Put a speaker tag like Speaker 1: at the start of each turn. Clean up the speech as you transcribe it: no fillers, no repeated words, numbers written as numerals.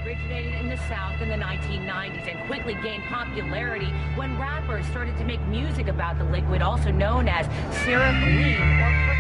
Speaker 1: originated in the South in the 1990s and quickly gained popularity when rappers started to make music about the liquid, also known as syrupline or